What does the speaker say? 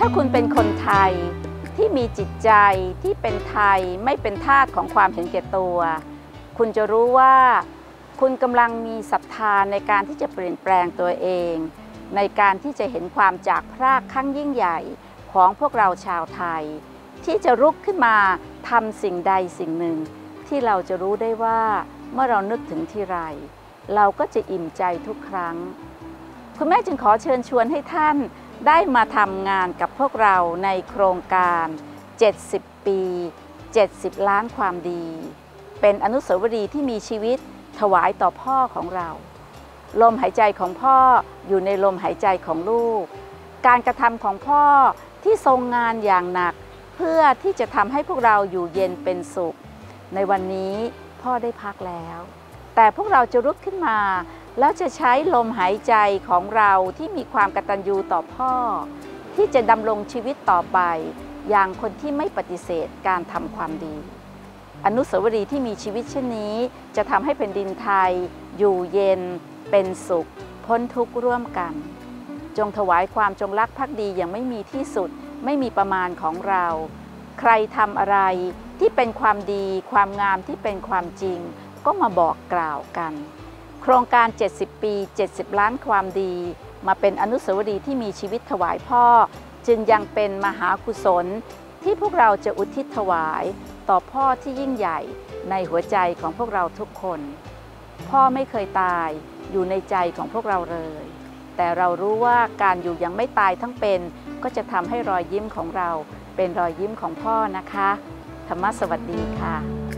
าคุณเป็นคนไทยที่มีจิตใจที่เป็นไทยไม่เป็นทาสของความเห็นแก่ตัวคุณจะรู้ว่าคุณกำลังมีศรัทธาในการที่จะเปลี่ยนแปลงตัวเองในการที่จะเห็นความจากพรากครั้งยิ่งใหญ่ของพวกเราชาวไทยที่จะลุกขึ้นมาทำสิ่งใดสิ่งหนึ่งที่เราจะรู้ได้ว่าเมื่อเรานึกถึงทีไรเราก็จะอิ่มใจทุกครั้งคุณแม่จึงขอเชิญชวนให้ท่านได้มาทำงานกับพวกเราในโครงการ70 ปี 70 ล้านความดีเป็นอนุสาวรีย์ที่มีชีวิตถวายต่อพ่อของเราลมหายใจของพ่ออยู่ในลมหายใจของลูกการกระทำของพ่อที่ทรงงานอย่างหนักเพื่อที่จะทำให้พวกเราอยู่เย็นเป็นสุขในวันนี้พ่อได้พักแล้วแต่พวกเราจะลุกขึ้นมาแล้วจะใช้ลมหายใจของเราที่มีความกตัญญูต่อพ่อที่จะดำรงชีวิตต่อไปอย่างคนที่ไม่ปฏิเสธการทำความดีอนุสาวรีย์ที่มีชีวิตเช่นนี้จะทำให้แผ่นดินไทยอยู่เย็นเป็นสุขพ้นทุกข์ร่วมกันจงถวายความจงรักภักดีอย่างไม่มีที่สุดไม่มีประมาณของเราใครทำอะไรที่เป็นความดีความงามที่เป็นความจริงก็มาบอกกล่าวกันโครงการ70 ปี 70 ล้านความดีมาเป็นอนุสาวรีย์ที่มีชีวิตถวายพ่อจึงยังเป็นมหากุศลที่พวกเราจะอุทิศถวายต่อพ่อที่ยิ่งใหญ่ในหัวใจของพวกเราทุกคนพ่อไม่เคยตายอยู่ในใจของพวกเราเลยแต่เรารู้ว่าการอยู่ยังไม่ตายทั้งเป็นก็จะทำให้รอยยิ้มของเราเป็นรอยยิ้มของพ่อนะคะธรรมะสวัสดีค่ะ